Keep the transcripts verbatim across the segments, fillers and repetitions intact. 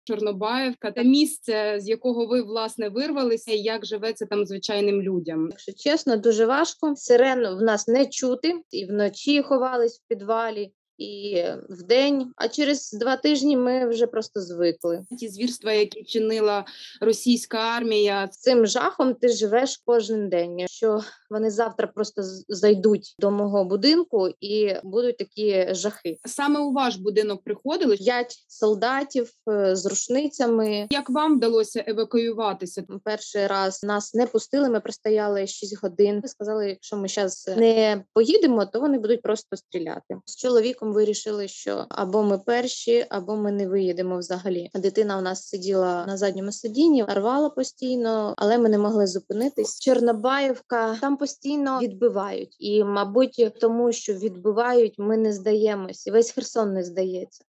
Чорнобаївка – це місце, з якого ви, власне, вирвалися, і як живеться там звичайним людям? Якщо чесно, дуже важко. Сирен в нас не чути, і вночі ховались в підвалі, і вдень. А через два тижні ми вже просто звикли. Ті звірства, які чинила російська армія. З цим жахом ти живеш кожен день. Що вони завтра просто зайдуть до мого будинку і будуть такі жахи. Саме у ваш будинок приходили? П'ять солдатів з рушницями. Як вам вдалося евакуюватися? Перший раз нас не пустили, ми простояли шість годин. Сказали, якщо ми зараз не поїдемо, то вони будуть просто стріляти. З чоловіком вирішили, що або ми перші, або ми не виїдемо взагалі. Дитина у нас сиділа на задньому сидінні, рвала постійно, але ми не могли зупинитись. Чорнобаївка, там постійно відбивають. І, мабуть, тому що відбивають, ми не здаємось. І весь Херсон не здається.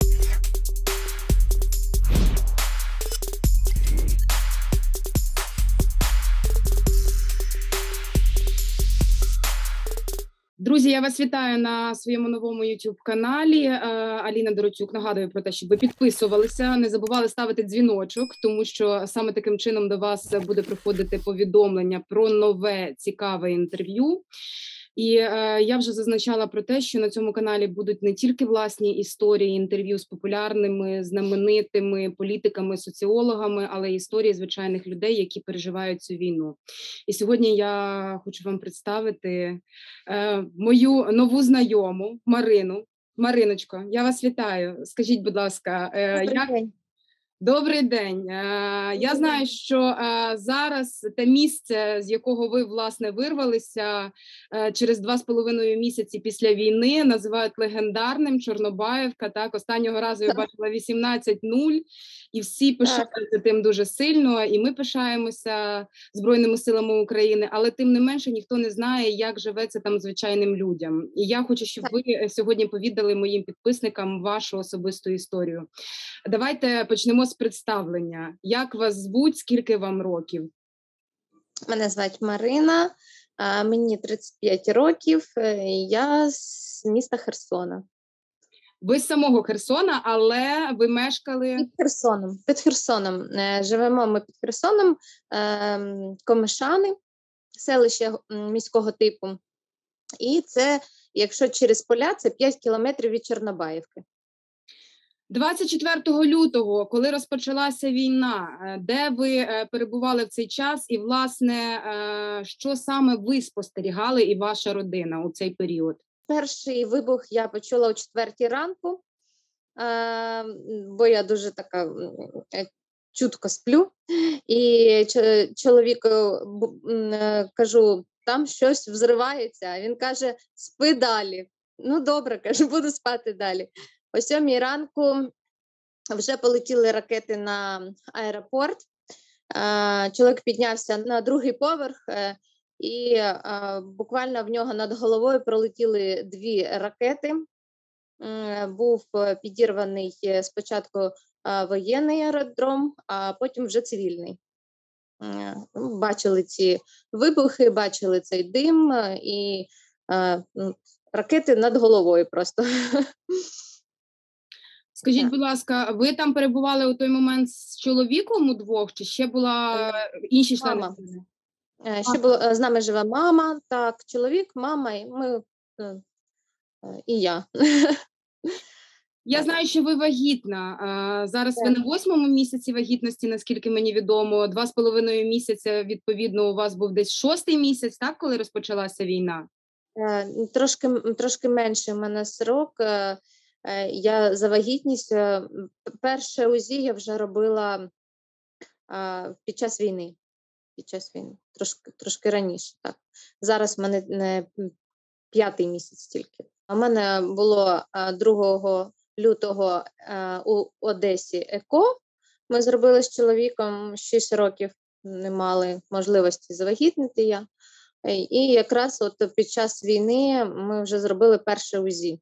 Друзі, я вас вітаю на своєму новому ютуб-каналі. Аліна Доротюк. Нагадую про те, щоб ви підписувалися, не забували ставити дзвіночок, тому що саме таким чином до вас буде приходити повідомлення про нове цікаве інтерв'ю. І е, я вже зазначала про те, що на цьому каналі будуть не тільки власні історії, інтерв'ю з популярними, знаменитими політиками, соціологами, але й історії звичайних людей, які переживають цю війну. І сьогодні я хочу вам представити е, мою нову знайому Марину. Мариночко, я вас вітаю. Скажіть, будь ласка, е, Добрий як... день. Добрий день. Я знаю, що зараз те місце, з якого ви, власне, вирвалися через два з половиною місяці після війни, називають легендарним. Чорнобаївка. Так, останнього разу я бачила вісімнадцять нуль, і всі пишаються тим дуже сильно, і ми пишаємося Збройними силами України, але тим не менше ніхто не знає, як живеться там звичайним людям. І я хочу, щоб ви сьогодні повідали моїм підписникам вашу особисту історію. Давайте почнемо з представлення. Як вас звуть, скільки вам років? Мене звати Марина, мені тридцять п'ять років, я з міста Херсона. Ви з самого Херсона, але ви мешкали... Під Херсоном. Під Херсоном. Живемо ми під Херсоном, Комишани, селище міського типу. І це, якщо через поля, це п'ять кілометрів від Чорнобаївки. двадцять четвертого лютого, коли розпочалася війна, де ви перебували в цей час і, власне, що саме ви спостерігали і ваша родина у цей період? Перший вибух я почула о четвертій ранку, бо я дуже така чутко сплю. І чоловіку кажу, там щось взривається. Він каже, спи далі. Ну добре, кажу, буду спати далі. О сьомій ранку вже полетіли ракети на аеропорт. Чоловік піднявся на другий поверх, і буквально в нього над головою пролетіли дві ракети. Був підірваний спочатку воєнний аеродром, а потім вже цивільний. Бачили ці вибухи, бачили цей дим і ракети над головою просто. Скажіть, будь ласка, ви там перебували у той момент з чоловіком удвох, чи ще була інші члени? Мама. Ще було, з нами живе мама, так, чоловік, мама, і ми, і я. Я знаю, що ви вагітна. Зараз так. Ви на восьмому місяці вагітності, наскільки мені відомо. Два з половиною місяця, відповідно, у вас був десь шостий місяць, так, коли розпочалася війна? Трошки, трошки менше в мене срок. Я за вагітністю, перше УЗІ я вже робила а, під час війни, під час війни, трошки, трошки раніше, так. Зараз в мене не п'ятий місяць тільки. У мене було а, другого лютого а, у Одесі ЕКО, ми зробили з чоловіком, шість років не мали можливості завагітнити я. І якраз от під час війни ми вже зробили перше УЗІ.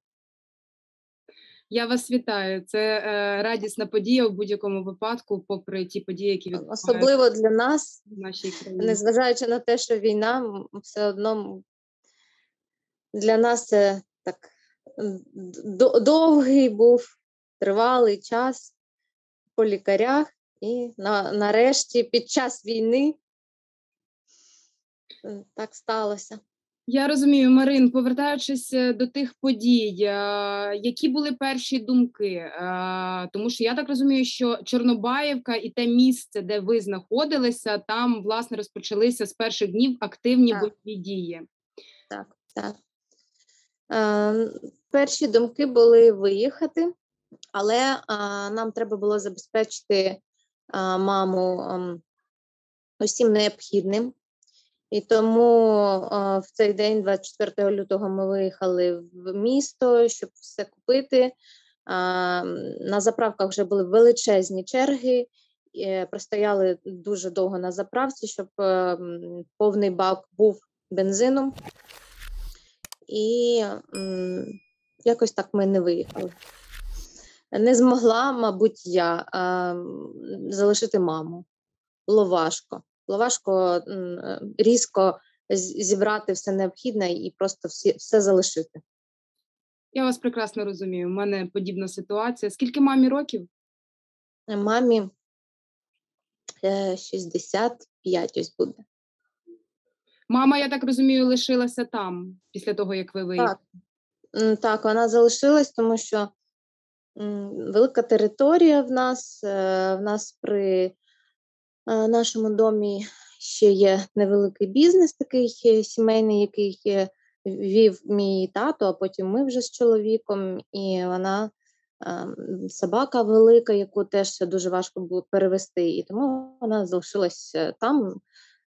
Я вас вітаю. Це е, радісна подія у будь-якому випадку, попри ті події, які відбуваються. Особливо для нас, в нашій країні. Незважаючи на те, що війна, все одно для нас це так довгий був, тривалий час. по лікарях, і на, нарешті під час війни м, так сталося. Я розумію, Марин, повертаючись е, до тих подій, е, які були перші думки? Е, Тому що я так розумію, що Чорнобаївка і те місце, де ви знаходилися, там, власне, розпочалися з перших днів активні Так, бойові дії. так, так. Е, перші думки були виїхати, але е, нам треба було забезпечити е, маму ем, усім необхідним. І тому е, в цей день, двадцять четвертого лютого, ми виїхали в місто, щоб все купити. Е, на заправках вже були величезні черги, е, простояли дуже довго на заправці, щоб е, м, повний бак був бензином. І м, якось так ми не виїхали. Не змогла, мабуть, я е, м, залишити маму. Було важко. Було важко м, е, різко з- зібрати все необхідне і просто всі, все залишити. Я вас прекрасно розумію. У мене подібна ситуація. Скільки мамі років? Е, Мамі е, шістдесят п'ять ось буде. Мама, я так розумію, лишилася там після того, як ви виїхали. Так, м, так, вона залишилась, тому що м, велика територія в нас. е, В нас при е, нашому домі ще є невеликий бізнес, такий е, сімейний, який е, вів мій тато, а потім ми вже з чоловіком, і вона ем, собака велика, яку теж дуже важко було перевести, і тому вона залишилась е, там,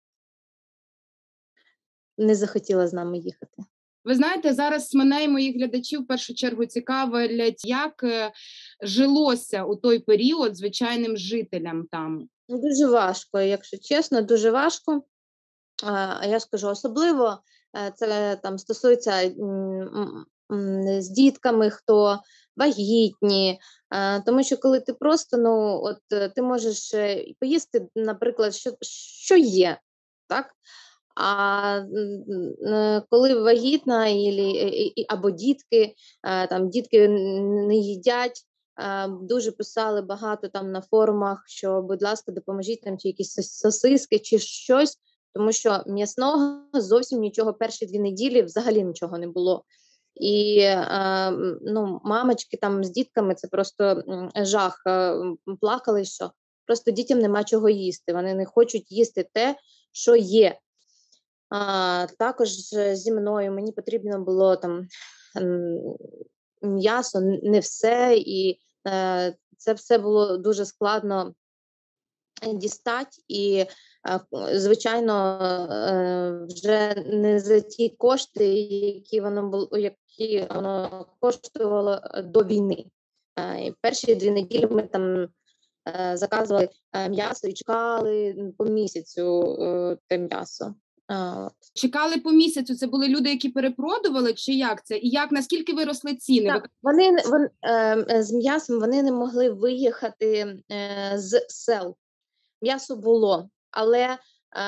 не захотіла з нами їхати. Ви знаєте, зараз мене і моїх глядачів в першу чергу цікавлять, як е, жилося у той період звичайним жителям там. Ну, дуже важко, якщо чесно, дуже важко. А я скажу, особливо е, це там стосується м, м, з дітками, хто вагітні, е, тому що коли ти просто, ну, от е, ти можеш е, поїсти, наприклад, що, що є, так? А м, е, коли вагітна ілі, і- і- або дітки, е, там дітки н- не їдять. е, Дуже писали багато там на форумах, що, будь ласка, допоможіть нам, чи якісь сос- сосиски, чи щось, тому що м'ясного зовсім нічого перші дві неділі взагалі нічого не було. І е, м, ну, мамочки там з дітками це просто м, жах. е, м, Плакали, що просто дітям нема чого їсти. Вони не хочуть їсти те, що є. А, також е, зі мною мені потрібно було там м, м'ясо, н- не все, і е, це все було дуже складно дістати, і, е, звичайно, е, вже не за ті кошти, які воно було, які воно коштувало е, до війни. Е, і перші дві неділі ми там е, заказували е, м'ясо і чекали по місяцю е, те м'ясо. А, от. Чекали по місяцю, це були люди, які перепродували, чи як це? І як, наскільки виросли ціни? Ви Так, вони, не- вон, е, е, з м'ясом вони не могли виїхати е, з сел. М'ясо було, але е,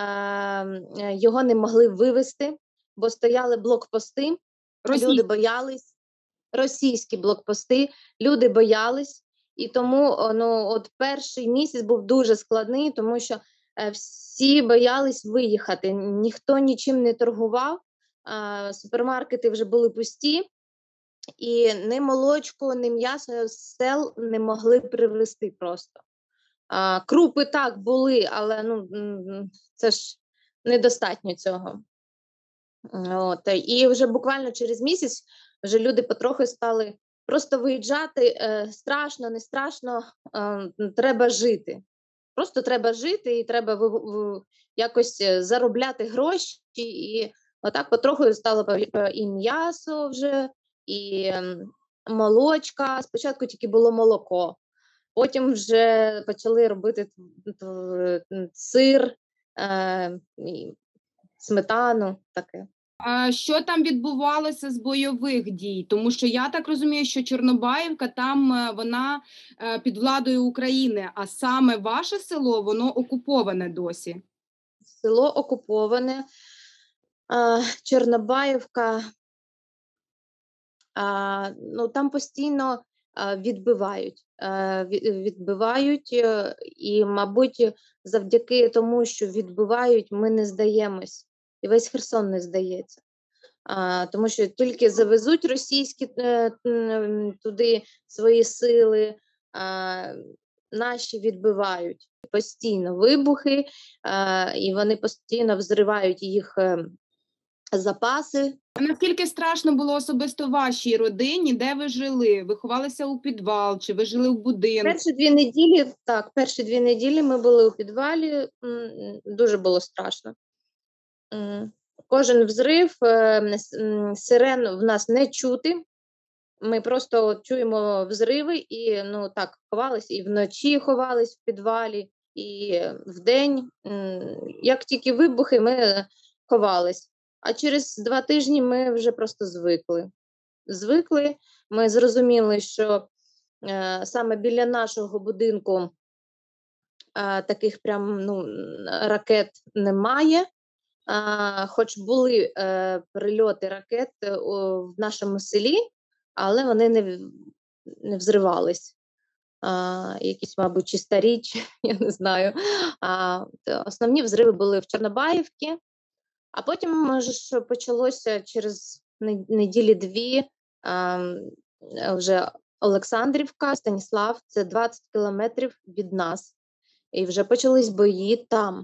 е, його не могли вивезти, бо стояли блокпости, люди російські? боялись, російські блокпости, люди боялись, і тому о, ну, от перший місяць був дуже складний, тому що е, всі боялись виїхати, ніхто нічим не торгував, е, супермаркети вже були пусті, і ні молочко, ні м'ясо з сел не могли привезти просто. А, крупи так були, але ну, м, це ж недостатньо цього. От. І вже буквально через місяць вже люди потрохи стали просто виїжджати. Е, страшно, не страшно, е, треба жити. Просто треба жити і треба ви, ви, якось е, заробляти гроші. І отак потроху стало пов- і м'ясо вже, і ем, молочка. Спочатку тільки було молоко. Потім вже почали робити т- т- сир, е, і сметану таке. А що там відбувалося з бойових дій? Тому що я так розумію, що Чорнобаївка там е, вона е, під владою України, а саме ваше село, воно окуповане досі. Село окуповане, е, Чорнобаївка. А, ну, там постійно відбивають. Відбивають, і, мабуть, завдяки тому, що відбивають, ми не здаємось. І весь Херсон не здається. А, тому що тільки завезуть російські е, туди свої сили, а, наші відбивають. Постійно вибухи, а, і вони постійно взривають їх е, запаси. А наскільки страшно було особисто вашій родині, де ви жили? Ви ховалися у підвал, чи ви жили в будинку? Перші дві неділі, так, перші дві неділі ми були у підвалі, дуже було страшно. Кожен взрив, сирен в нас не чути. Ми просто чуємо взриви і, ну, так, ховались, і вночі ховались в підвалі, і вдень. Як тільки вибухи, ми ховались. А через два тижні ми вже просто звикли. Звикли, ми зрозуміли, що е, саме біля нашого будинку е, таких прям, ну, ракет немає. А, хоч були е, прильоти ракет е, о, в нашому селі, але вони не, не взривались. А, якісь, мабуть, чи старі, чи, я не знаю. А, основні взриви були в Чорнобаївці, а потім, може, ж почалося через неділі-дві а, вже Олександрівка, Станіслав, це двадцять кілометрів від нас. І вже почались бої там.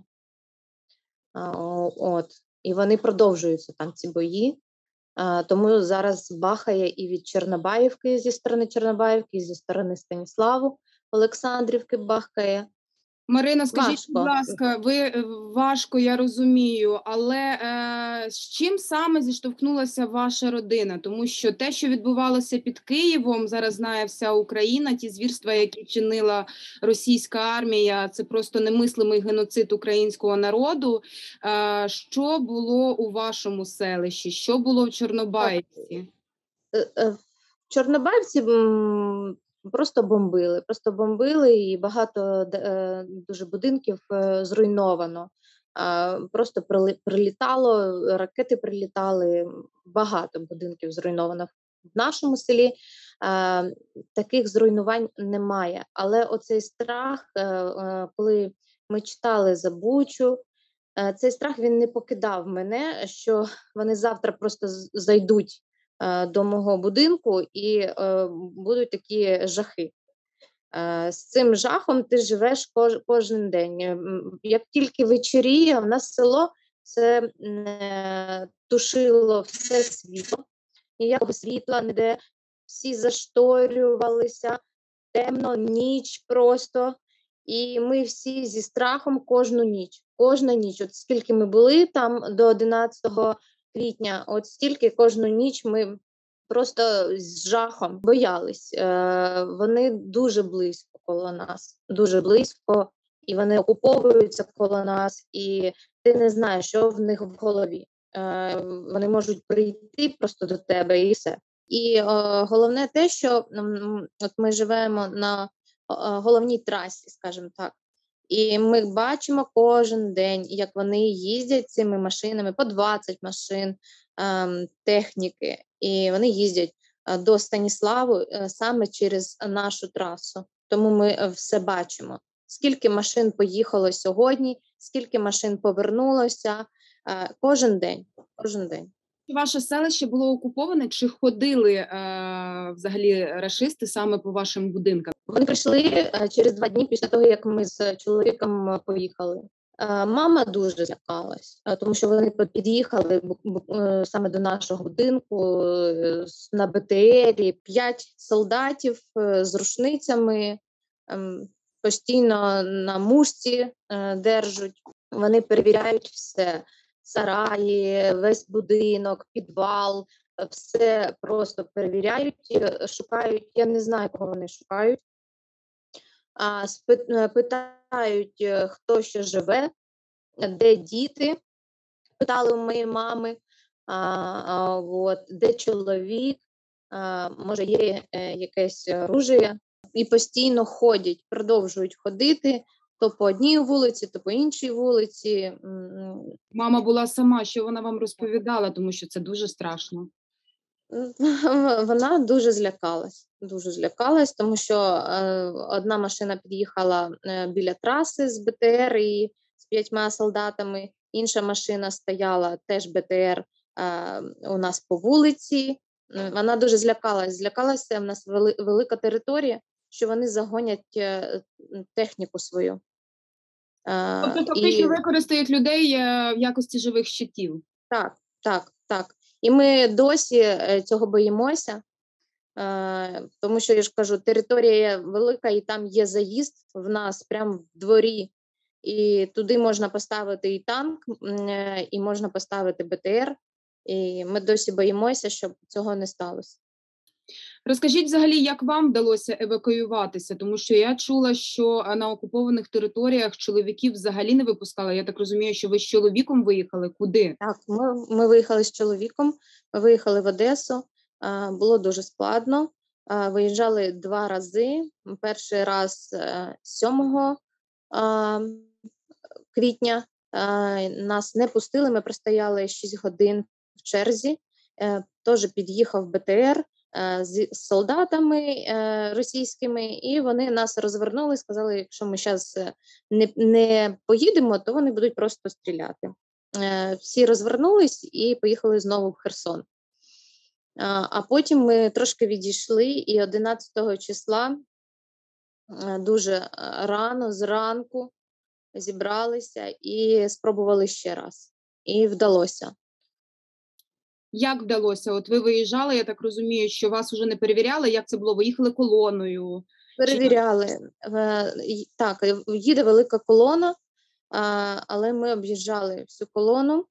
От, і вони продовжуються там, ці бої, а, тому зараз бахає і від Чорнобаївки, зі сторони Чорнобаївки, і зі сторони Станіславу, Олександрівки бахає. Марина, скажіть, Важко. будь ласка, ви важко, я розумію, але е, з чим саме зіштовхнулася ваша родина? Тому що те, що відбувалося під Києвом, зараз знає вся Україна, ті звірства, які чинила російська армія, це просто немислимий геноцид українського народу. Е, що було у вашому селищі? Що було в Чорнобаївці? В Чорнобаївці Просто бомбили, просто бомбили, і багато е, дуже будинків е, зруйновано. А, просто прилітало, ракети прилітали, багато будинків зруйновано в нашому селі. А, таких зруйнувань немає. Але оцей страх, е, е, коли ми читали за Бучу, е, цей страх, він не покидав мене, що вони завтра просто зайдуть до мого будинку і е, будуть такі жахи. Е, з цим жахом ти живеш кож, кожен день. Як тільки вечоріє, в нас село це е, тушило все світло, ніякого світла ніде, всі зашторювалися, темно, ніч просто. І ми всі зі страхом кожну ніч, кожна ніч, от скільки ми були там до одинадцятого квітня, от стільки кожну ніч ми просто з жахом боялись. Е, вони дуже близько коло нас, дуже близько, і вони окуповуються коло нас, і ти не знаєш, що в них в голові. Е, вони можуть прийти просто до тебе і все. І е, головне те, що м, от ми живемо на е, головній трасі, скажімо так. І ми бачимо кожен день, як вони їздять цими машинами, по двадцять машин ем, техніки, і вони їздять е, до Станіславу е, саме через нашу трасу. Тому ми все бачимо. Скільки машин поїхало сьогодні, скільки машин повернулося, е, кожен день, кожен день. Ваше селище було окуповане, чи ходили е, взагалі рашисти саме по вашим будинкам? Вони прийшли е, через два дні після того, як ми з чоловіком поїхали. Е, мама дуже злякалась, е, тому що вони під'їхали е, саме до нашого будинку е, на Б Т Рі. П'ять солдатів е, з рушницями, е, постійно на мушці е, держать. Вони перевіряють все. Сараї, весь будинок, підвал, все просто перевіряють, шукають, я не знаю, кого вони шукають, а, питають, хто ще живе, де діти, питали у моєї мами, а, а, от, де чоловік, а, може є якесь оружие, і постійно ходять, продовжують ходити, то по одній вулиці, то по іншій вулиці. Мама була сама, що вона вам розповідала, тому що це дуже страшно. Вона дуже злякалась, дуже злякалась, тому що е, одна машина під'їхала е, біля траси з БТР і з п'ятьма солдатами, інша машина стояла теж БТР е, у нас по вулиці. М, Вона дуже злякалась. Злякалася, в нас вели, велика територія, що вони загонять е, техніку свою. Е, Тобто фактично і використають людей е, в якості живих щитів. так, так, так. І ми досі е, цього боїмося. Е, тому що я ж кажу, територія велика, і там є заїзд в нас прямо в дворі, і туди можна поставити і танк, м, е, і можна поставити БТР. І ми досі боїмося, щоб цього не сталося. Розкажіть взагалі, як вам вдалося евакуюватися, тому що я чула, що а, на окупованих територіях чоловіків взагалі не випускали. Я так розумію, що ви з чоловіком виїхали. Куди? Так, ми, ми виїхали з чоловіком, ми виїхали в Одесу. А, було дуже складно. А, виїжджали два рази. Перший раз е, сьомого а, квітня а, нас не пустили. Ми простояли шість годин в черзі. Е, Теж під'їхав БТР е, з солдатами е, російськими, і вони нас розвернули. Сказали, якщо ми зараз не, не поїдемо, то вони будуть просто стріляти. Е, Всі розвернулись і поїхали знову в Херсон. А, а потім ми трошки відійшли, і одинадцятого числа е, дуже е, рано, зранку, зібралися і спробували ще раз. І вдалося. Як вдалося? От ви виїжджали, я так розумію, що вас уже не перевіряли. Як це було? Ви їхали колоною? Перевіряли. Е, й- Так, е, їде велика колона, а, але ми об'їжджали всю колону.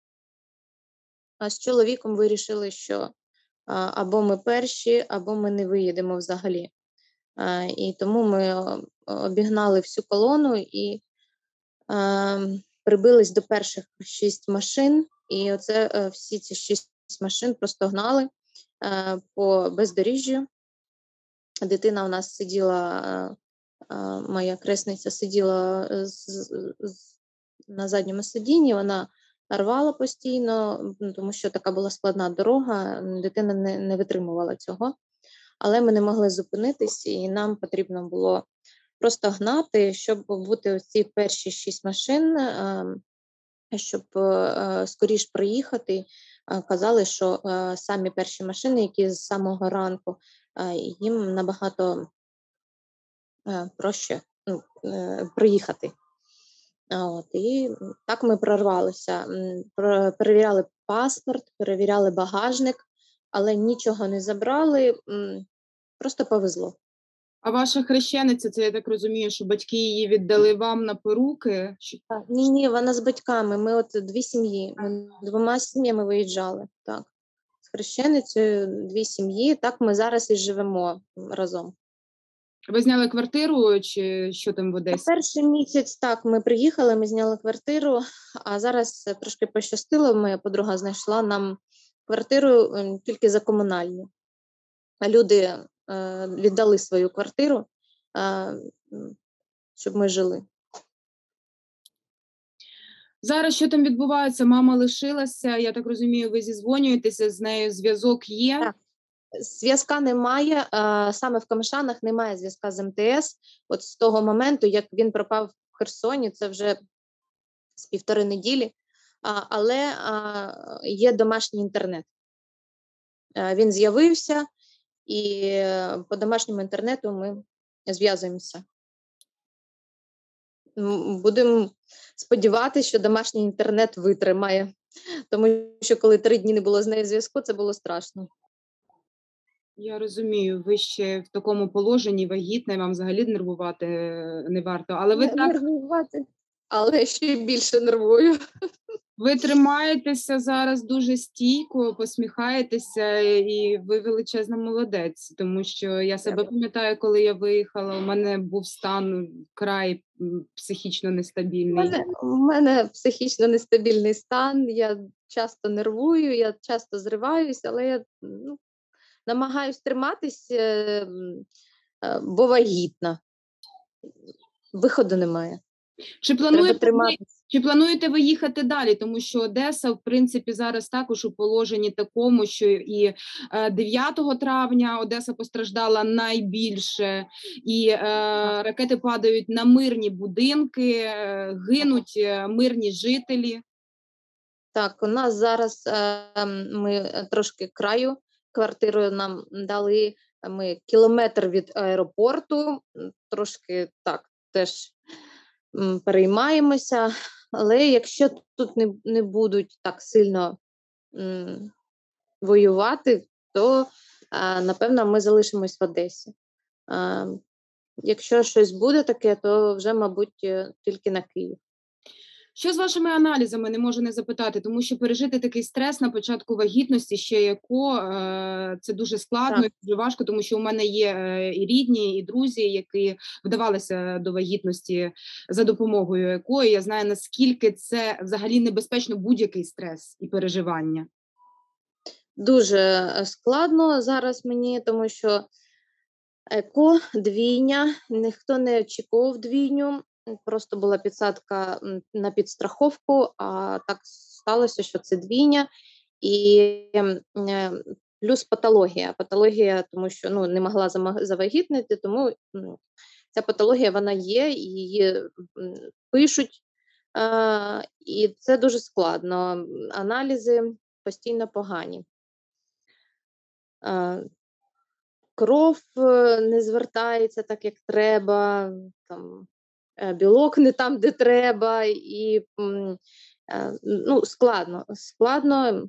А з чоловіком вирішили, що а, або ми перші, або ми не виїдемо взагалі. А, І тому ми о, обігнали всю колону і а, прибились до перших шість машин. І оце е, всі ці шість машин просто гнали е, по бездоріжжю. Дитина у нас сиділа, е, е, моя кресниця сиділа з, з, на задньому сидінні, вона рвала постійно, м, тому що така була складна дорога, дитина не, не витримувала цього. Але ми не могли зупинитись, і нам потрібно було просто гнати, щоб бути ці перші шість машин, е, щоб е, скоріш приїхати. Е, Казали, що е, самі перші машини, які з самого ранку, е, їм набагато е, проще ну, е, приїхати. А От, і так ми прорвалися. М, про- Перевіряли паспорт, перевіряли багажник, але нічого не забрали, м, просто повезло. А ваша хрещениця, це я так розумію, що батьки її віддали вам на поруки? Чи- Так, ні, ні, вона з батьками. Ми от дві сім'ї. Ми двома сім'ями виїжджали. Так. З хрещеницею дві сім'ї. Так ми зараз і живемо разом. Ви зняли квартиру, чи що там в На Одесі? перший місяць так ми приїхали, ми зняли квартиру, а зараз е, трошки пощастило. Моя подруга знайшла нам квартиру ем, тільки за комунальні. А люди е, віддали свою квартиру, е, м, щоб ми жили. Зараз що там відбувається? Мама лишилася. Я так розумію, ви зізвонюєтеся з нею. Зв'язок є. Так. Зв'язка немає, е, саме в Камишанах немає зв'язка з ем те ес. От з того моменту, як він пропав в Херсоні, це вже з півтори неділі, а, але а, є домашній інтернет. Е, Він з'явився, і е, по домашньому інтернету ми зв'язуємося. М, Будемо сподіватися, що домашній інтернет витримає, тому що коли три дні не було з нею зв'язку, це було страшно. Я розумію, ви ще в такому положенні вагітна, вам взагалі нервувати е, не варто. Але ви Не- так Нервувати, але ще більше нервую. ви тримаєтеся зараз дуже стійко, посміхаєтеся, і ви величезна молодець. Тому що я себе пам'ятаю, коли я виїхала, у мене був стан край м, психічно У нестабільний. мене, у мене психічно нестабільний стан, я часто нервую, я часто зриваюсь, але я ну, намагаюсь триматись, е, м, е, бо вагітна. Виходу немає. Чи Треба плануєте ви, триматися. чи плануєте ви їхати далі? Тому що Одеса, в принципі, зараз також у положенні такому, що і е, дев'ятого травня Одеса постраждала найбільше, і е, ракети падають на мирні будинки, е, гинуть е, мирні жителі. Так, у нас зараз е, ми трошки краю, квартиру нам дали, ми кілометр від аеропорту, трошки так теж м, переймаємося, але якщо тут не, не будуть так сильно м, воювати, то е, напевно ми залишимось в Одесі. Е, якщо щось буде таке, то вже, мабуть, е, тільки на Київ. Що з вашими аналізами, не можу не запитати, тому що пережити такий стрес на початку вагітності, ще яко, е, це дуже складно Так. і дуже важко, тому що у мене є е, і рідні, і друзі, які вдавалися до вагітності за допомогою ЕКО, і я знаю, наскільки це взагалі небезпечно будь-який стрес і переживання. Дуже е, складно зараз мені, тому що ЕКО, двійня, ніхто не очікував двійню, просто була підсадка м, на підстраховку, а так сталося, що це двійня, і ем, е, плюс патологія. Патологія, тому що ну, не могла зама- завагітнити, тому м, ця патологія вона є, і її м, пишуть, е, і це дуже складно. Аналізи постійно погані. Е, Кров е, не звертається так, як треба, там, е, білок не там, де треба, і м, е, ну, складно. Складно,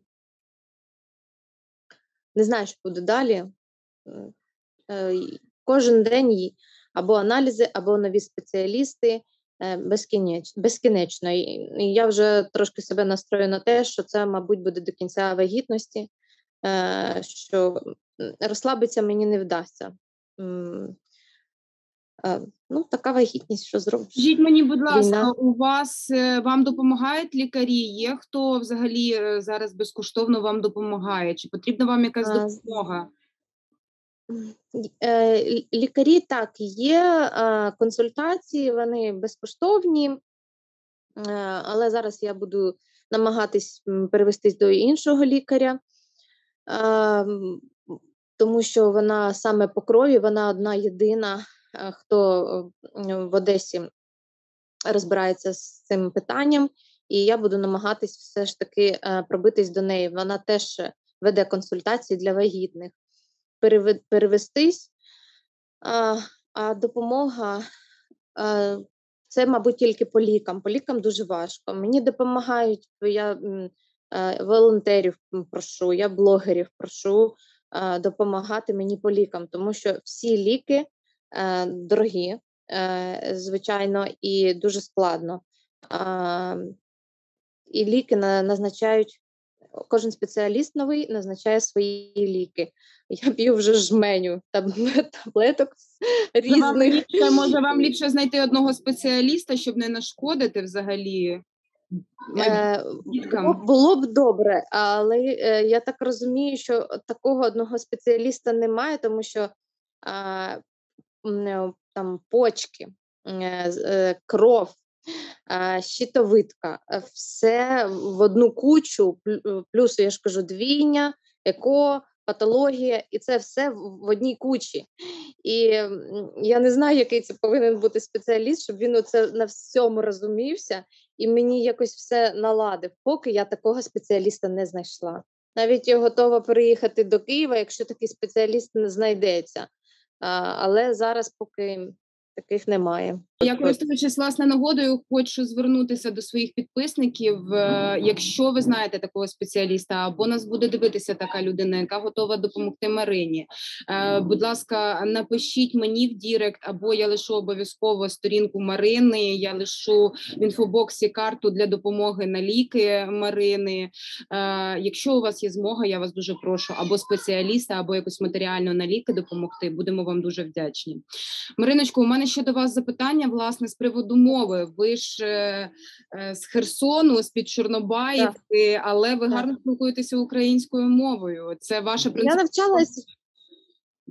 не знаю, що буде далі. М, е, й- Кожен день й- або аналізи, або нові спеціалісти е, безкінеч, безкінечно. І і я вже трошки себе настрою на те, що це, мабуть, буде до кінця вагітності, е, що м, розслабитися мені не вдасться. М, Е, ну, така вагітність, що зробиш? Скажіть мені, будь ласка, Війна. у вас е, вам допомагають лікарі? Є хто взагалі е, зараз безкоштовно вам допомагає? Чи потрібна вам якась А, з- допомога? м, й- е, лі- Лікарі так є, е, консультації, вони безкоштовні, е, але зараз я буду намагатись м, перевестись до іншого лікаря, е, м, тому що вона саме по крові, вона одна єдина, е, хто е, в Одесі розбирається з цим питанням, і я буду намагатись все ж таки е, пробитись до неї. Вона теж веде консультації для вагітних. Переве- перевестись, а, а допомога е, це, мабуть, тільки по лікам. По лікам дуже важко. Мені допомагають, я м, е, волонтерів м, прошу, я блогерів прошу е, допомагати мені по лікам, тому що всі ліки е, дорогі, е, звичайно, і дуже складно. А, і ліки на, назначають, кожен спеціаліст новий назначає свої ліки. Я п'ю вже жменю таб- таблеток Може, вам різних. ліпше, може, вам ліпше знайти одного спеціаліста, щоб не нашкодити взагалі майбутнім Е, було, діткам? було б добре, але е, я так розумію, що такого одного спеціаліста немає, тому що а, м, е, там почки, е, з- е, кров, е, щитовидка, е, все в одну кучу, плю- плюс, я ж кажу, двійня, еко, патологія, і це все в в одній кучі. І м, я не знаю, який це повинен бути спеціаліст, щоб він оце на всьому розумівся і мені якось все наладив, поки я такого спеціаліста не знайшла. Навіть я готова переїхати до Києва, якщо такий спеціаліст не знайдеться. А, але зараз поки таких немає. Я, користуючись власне нагодою, хочу звернутися до своїх підписників. Е, Якщо ви знаєте такого спеціаліста, або нас буде дивитися така людина, яка готова допомогти Марині, е, будь ласка, напишіть мені в Дірект, або я лишу обов'язково сторінку Марини. Я лишу в інфобоксі карту для допомоги на ліки Марини. Е, Якщо у вас є змога, я вас дуже прошу, або спеціаліста, або якось матеріально на ліки допомогти. Будемо вам дуже вдячні. Мариночко, у мене ще до вас запитання, власне, з приводу мови. Ви ж е, е, з Херсону, з-під Чорнобаївки, але ви Так. гарно спілкуєтеся українською мовою. Це ваша Я принципова... навчалась,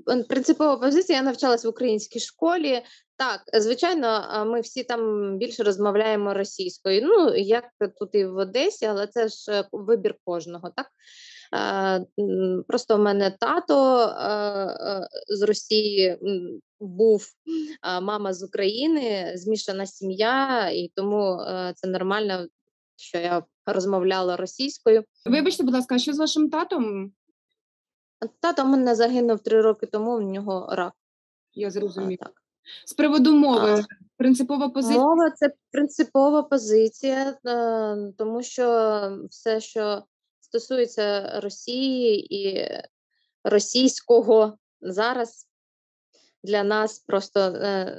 принципова позиція. Я навчалась в українській школі. Так, звичайно, ми всі там більше розмовляємо російською. Ну, як тут і в Одесі, але це ж вибір кожного, так? Просто в мене тато з Росії був, мама з України, змішана сім'я, і тому це нормально, що я розмовляла російською. Вибачте, будь ласка, а що з вашим татом? Тато в мене загинув три роки тому, в нього рак. Я зрозуміла. Так. З приводу мови, принципова позиція? Мова – це принципова позиція, тому що все, що стосується Росії і російського зараз, для нас просто е,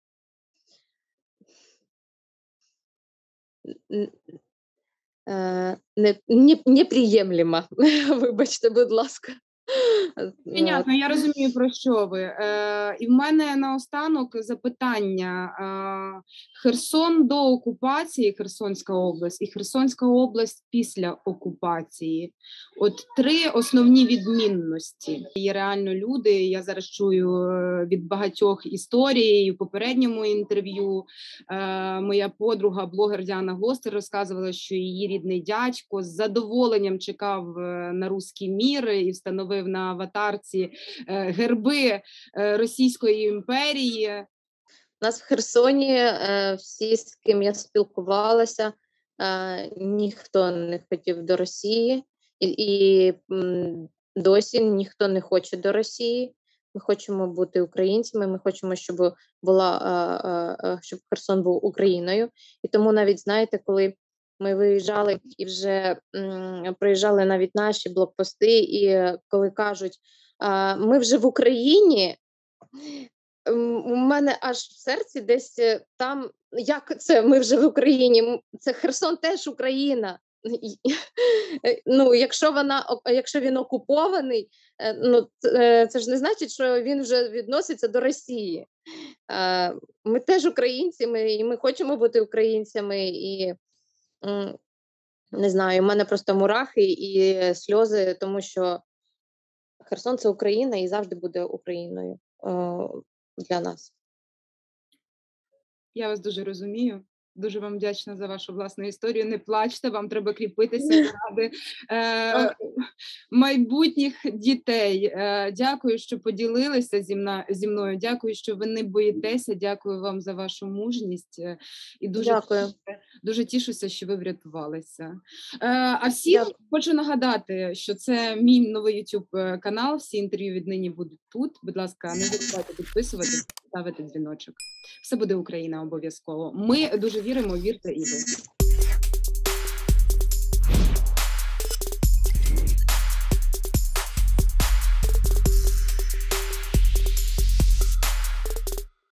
е, не, не, неприємлемо. Вибачте, будь ласка. Понятно, я розумію, про що ви. Е, і в мене наостанок запитання. Е, Херсон до окупації, Херсонська область, і Херсонська область після окупації. От три основні відмінності. Є реально люди, я зараз чую від багатьох історій, в попередньому інтерв'ю е, моя подруга, блогер Діана Глостер, розказувала, що її рідний дядько з задоволенням чекав на руський мір і встановив на аватарці е, герби е, Російської імперії. У нас в Херсоні е, всі, з ким я спілкувалася, е, ніхто не хотів до Росії, і, і м, досі ніхто не хоче до Росії. Ми хочемо бути українцями, ми хочемо, щоб була, е, е, щоб Херсон був Україною. І тому навіть, знаєте, коли ми виїжджали і вже м, приїжджали навіть наші блокпости, і коли кажуть, а, ми вже в Україні, у мене аж в серці десь там, як це ми вже в Україні, це Херсон теж Україна. Ну, якщо вона, якщо він окупований, ну, це, це ж не значить, що він вже відноситься до Росії. Ми теж українці, ми, і ми хочемо бути українцями, і не знаю, у мене просто мурахи і сльози, тому що Херсон – це Україна і завжди буде Україною о, для нас. Я вас дуже розумію. Дуже вам вдячна за вашу власну історію. Не плачте, вам треба кріпитися заради е, майбутніх дітей. Е, дякую, що поділилися зі, мна, зі мною. Дякую, що ви не боїтеся. Дякую вам за вашу мужність. І дуже, Дякую. дуже тішуся, що ви врятувалися. Е, а всім Дякую. Хочу нагадати, що це мій новий YouTube канал. Всі інтерв'ю віднині будуть тут. Будь ласка, не забувайте підписуватися, ставити дзвіночок. Все буде Україна обов'язково. Ми дуже віримо, вірте і ви.